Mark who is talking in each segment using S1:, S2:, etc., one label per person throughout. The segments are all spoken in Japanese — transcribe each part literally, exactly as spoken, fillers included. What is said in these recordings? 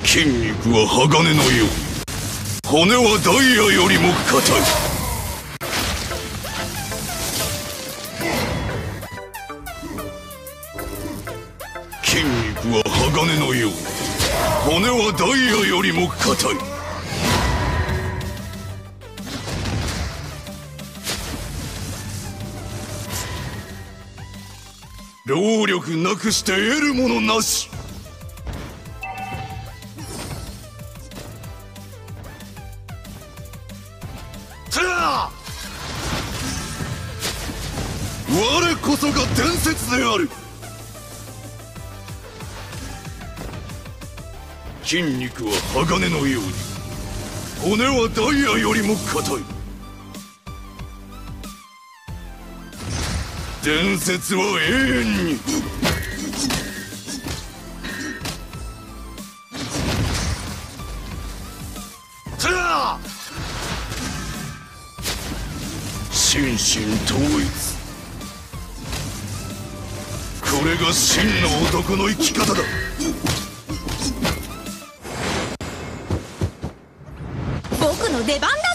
S1: 筋肉は鋼のように、骨はダイヤよりも硬い。筋肉は鋼のように、骨はダイヤよりも硬い。労力なくして得るものなし。我こそが伝説である。筋肉は鋼のように、骨はダイヤよりも硬い。伝説は永遠に。心身統一、これが真の男の生き方だ。
S2: 僕の出番だぜ。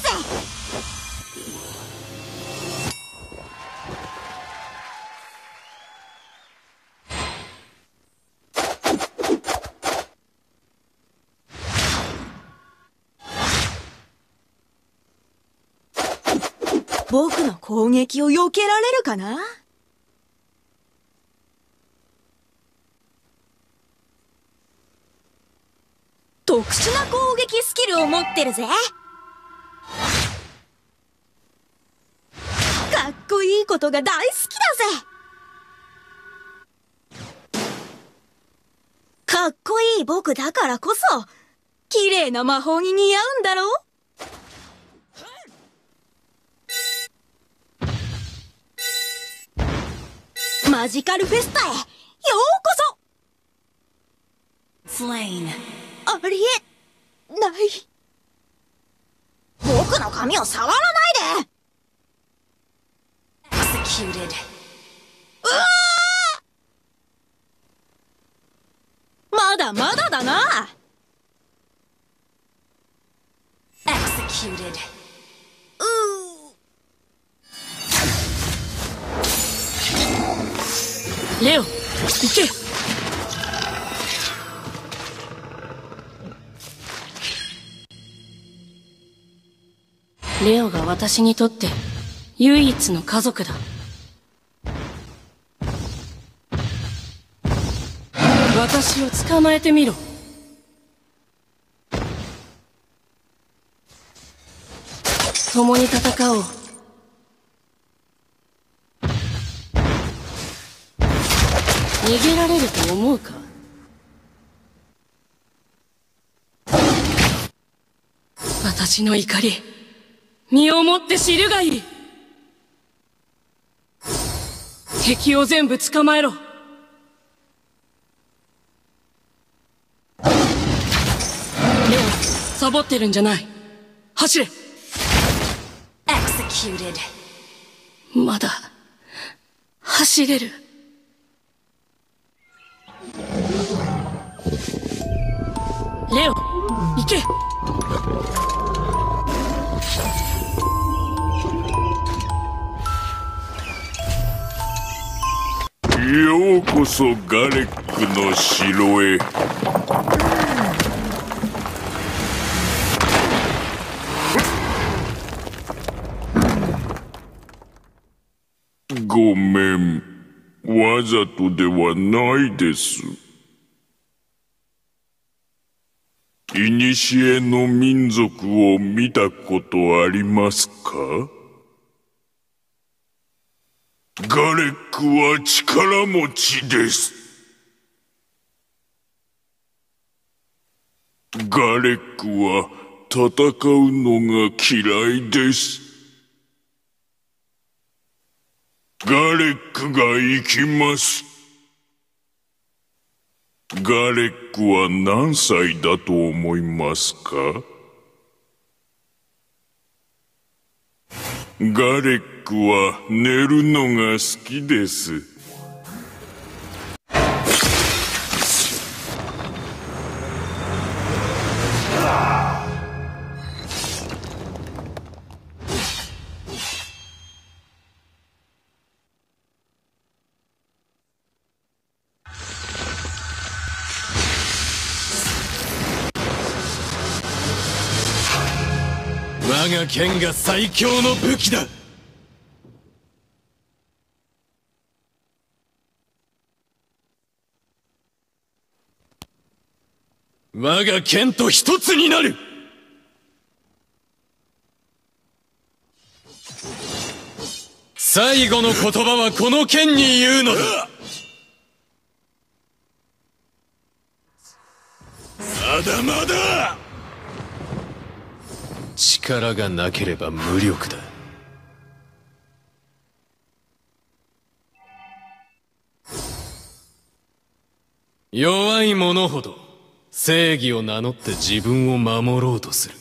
S2: 僕の攻撃を避けられるかな？特殊な攻撃スキルを持ってるぜ。かっこいいことが大好きだぜ。かっこいい僕だからこそ綺麗な魔法に似合うんだろう。マジカルフェスタへようこそ。Slain。ありえない。僕の髪を触らないで。Executed。うわー！まだまだだな。Executed。レオ、行け。レオが私にとって唯一の家族だ。私を捕まえてみろ。共に戦おう。逃げられると思うか？私の怒り、身をもって知るがいい。敵を全部捕まえろ。レオ、サボってるんじゃない。走れ。Executed。まだ走れる。レオ、行け。
S1: ようこそガレックの城へ。ごめん、わざとではないです。いにしえの民族を見たことありますか？ガレックは力持ちです。ガレックは戦うのが嫌いです。ガレックが行きます。ガレックは何歳だと思いますか？ガレックは寝るのが好きです。
S3: 我が剣が最強の武器だ。我が剣と一つになる。最後の言葉はこの剣に言うのだ。
S1: まだまだ。
S3: 力がなければ無力だ。弱い者ほど正義を名乗って自分を守ろうとする。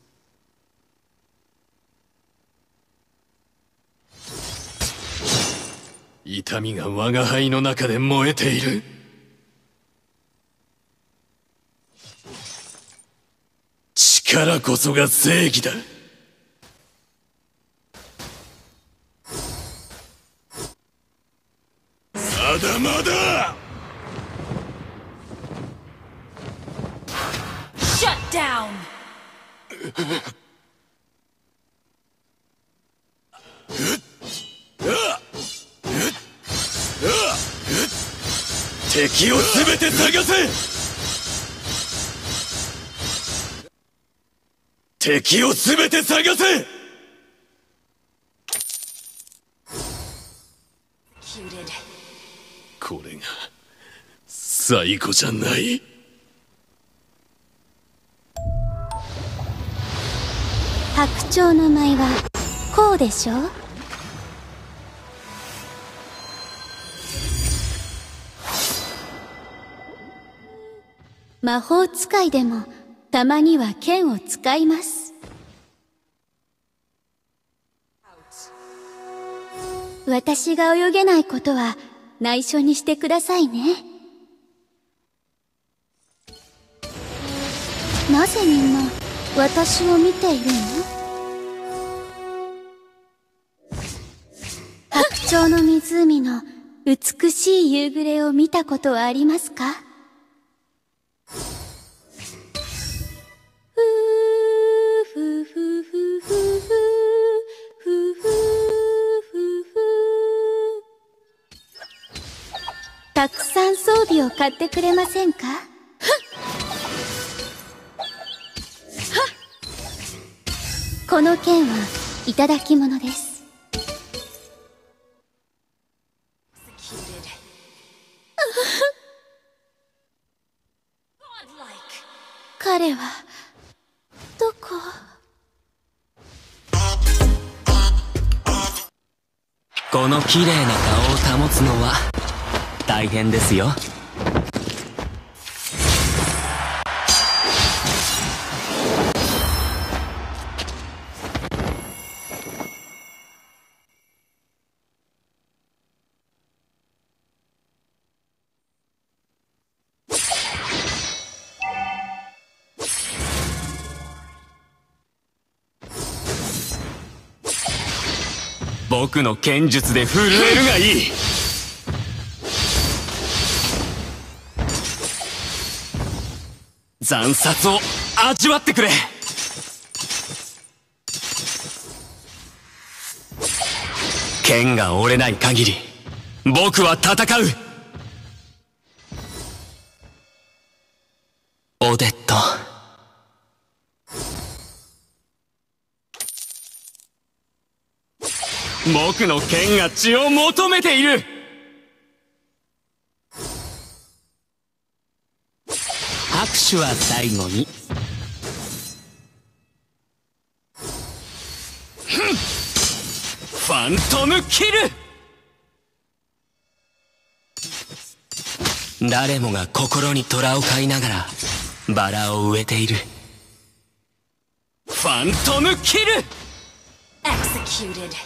S3: 痛みが我が輩の中で燃えている。力こそが正義だ。
S1: まだまだ。
S2: Shut down!
S3: 敵を全て探せ。敵を全て探せ。これが最後じゃない。
S4: 白鳥の舞はこうでしょう。魔法使いでもたまには剣を使います。私が泳げないことは内緒にしてくださいね。なぜみんな私を見ているの？白鳥の湖の美しい夕暮れを見たことはありますか？ふふふふふふふふふ。たくさん装備を買ってくれませんか？この剣はいただき物です。彼はどこ？
S5: この綺麗な顔を保つのは大変ですよ。僕の剣術で震えるがいい。惨殺を味わってくれ。剣が折れない限り僕は戦う。オデット、僕の剣が血を求めている。拍手は最後に。ファントムキル。誰もが心に虎を飼いながらバラを植えている。ファントムキル。
S2: Executed.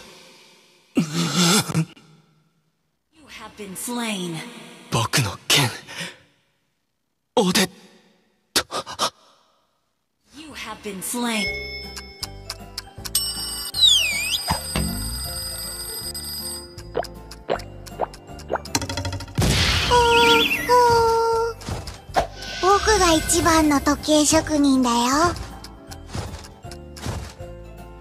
S2: You have been slain.
S5: 僕の剣、オデット。
S2: You have been slain.
S6: 僕が一番の時計職人だよ。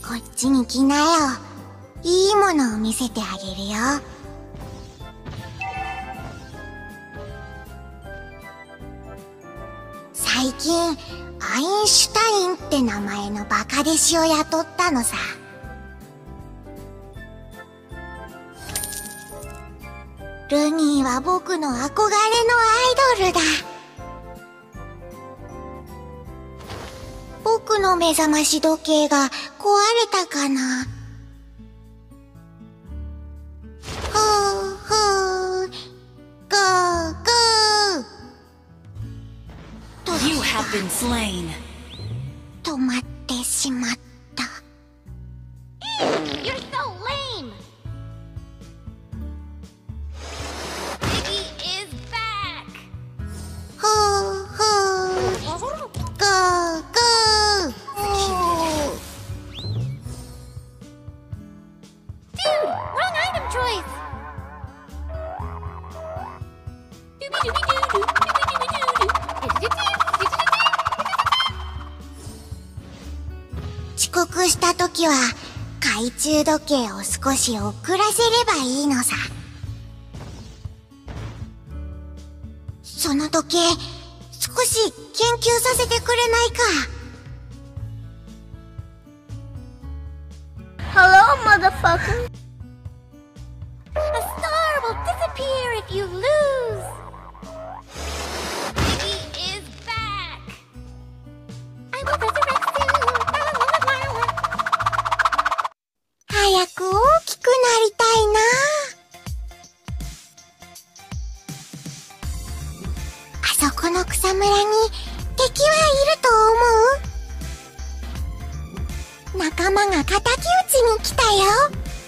S6: こっちに来なよ。いいものを見せてあげるよ。最近アインシュタインって名前のバカ弟子を雇ったのさ。ルニーは僕の憧れのアイドルだ。僕の目覚まし時計が壊れたかな。ほうほう、ゴーゴー。
S2: You have been slain.
S6: 止まってしまった。
S4: You're so lame! Piggy is back!
S6: ほうほう、ゴーゴー。
S4: Dude! Wrong item choice! Doobie-doobie-doo-doo.
S6: 遅刻した時は懐中時計を少し遅らせればいいのさ。その時計少し研究させてくれないか。
S4: Hello, motherfucker! A star will disappear if you lose! Piggy is back! I will resurrect soon!
S6: 早く大きくなりたいな。あそこの草むらに敵はいると思う？仲間が敵討ちに来たよ。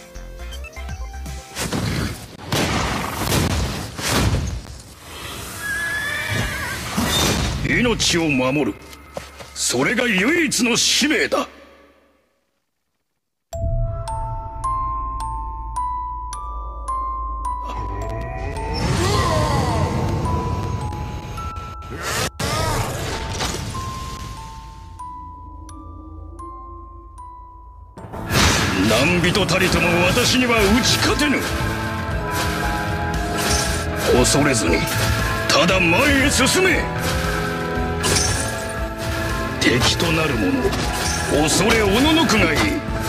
S1: 命を守る、それが唯一の使命だ。何人たりとも私には打ち勝てぬ。恐れずにただ前へ進め。敵となる者恐れおののくがいい。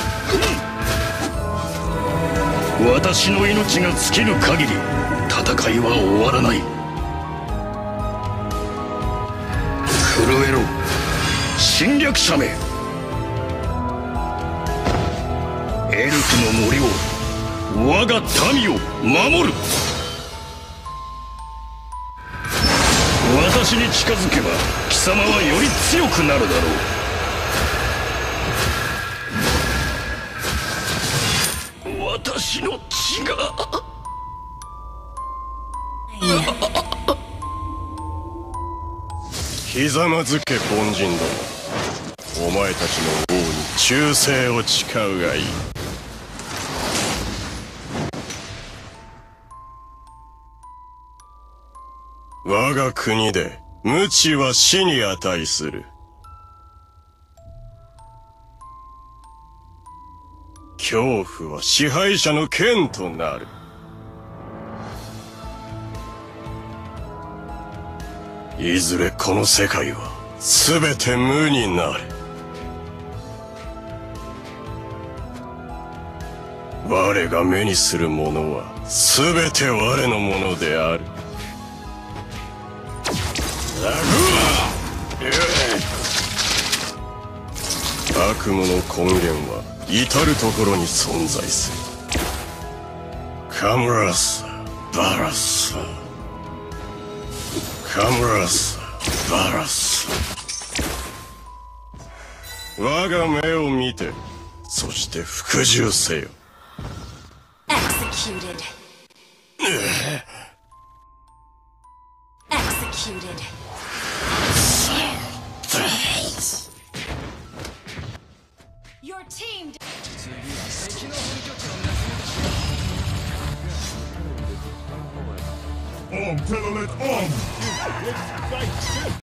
S1: 私の命が尽きる限り戦いは終わらない。震えろ侵略者め。エルフの森を我が民を守る。私に近づけば貴様はより強くなるだろう。私の血が
S7: ひざまずけ凡人ども。お前たちの王に忠誠を誓うがいい。我が国で無知は死に値する。恐怖は支配者の剣となる。いずれこの世界は全て無になる。我が目にするものは全て我のものである。悪夢の根源は至る所に存在する。カムラスバラス、カムラスバラス。我が目を見て、そして服従せよ。
S2: Executed. Executed. Your team.
S1: On, Telolet, on!